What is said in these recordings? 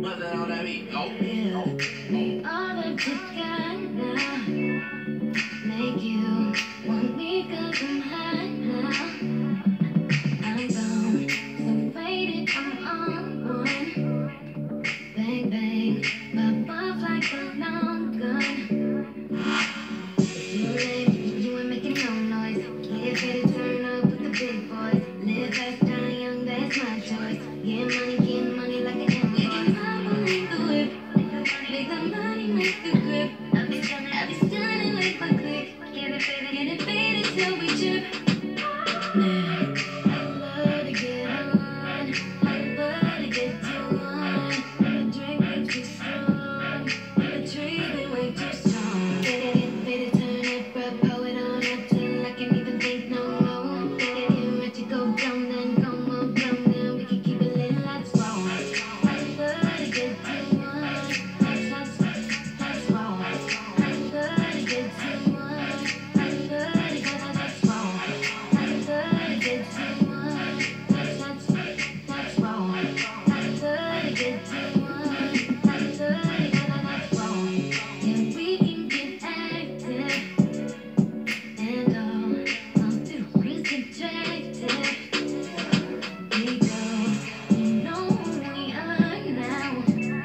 Make you want me 'cause I'm hot now. I'm gone, so faded, I'm on one. Bang, bang, pop off like a long gun. If you lame, you ain't making no noise. Get ready to turn up with the big boys. Live fast, die young, that's my choice. Get money like an invoice. We can pop with the whip. Make the money, make the grip. I'll be stunning with my click. Get it faded till we chip. Man, I love to get on. I love to get you on. The drink way too strong. The treatment way too strong. Get faded, turn it, bro, pull it on up till I can't even think no more. Get ready to go down, then come on down, then we can keep it lit, let's roll. I love to get you on. Let's roll. I love to get you on. I love to get let's roll. I love to get you on. Let's roll. I love to get you on. I love to get let's roll. Yeah, we can get active and all through is attractive. We go, you know who we are now.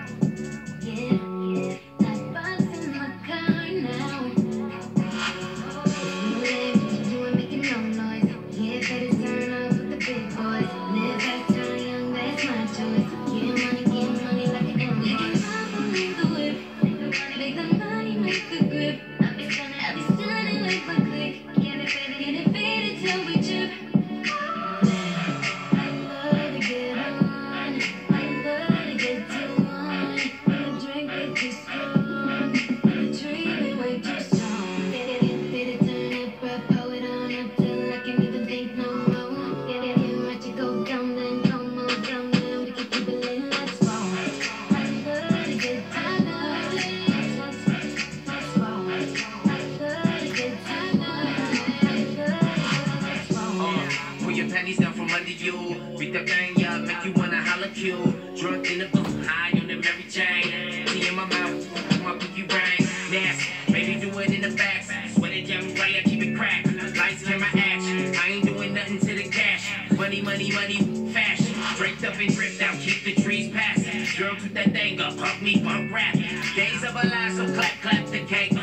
Yeah, that box in my car now. You ain't making no noise. Yeah, better turn up with the big boys. Live fast, die young, that's my choice. Get money like an invoice. We can pop with the whip. Make the money, make the grip. I'll be stunning with my click. Get it faded till we chip. I love to get on. I love to get you on. The drink way too strong. The treatment way too strong. Get turn it, bro, pull it on up till I can't even think no more. Get ready to go down, then come on down, then we can keep it lit, let's roll. I love to get you on. Let's roll. I love to get you on. I love to let's roll. Pull your panties down from under you. Beat that thing up, make you wanna holla Q. Drunk in the booth, high on the Mary Jane. Tea in my mouth, my pinky ring. Nasty, baby, do it in the back. Sweat it young right, I keep it cracked. Lights, camera, action. I ain't doing nothing to the cash. Money, fashion. Draped up and dripped out, keep the trees passing. Girl, toot that thing up, pump me, bump rap. Days of a lie, so clap the cake.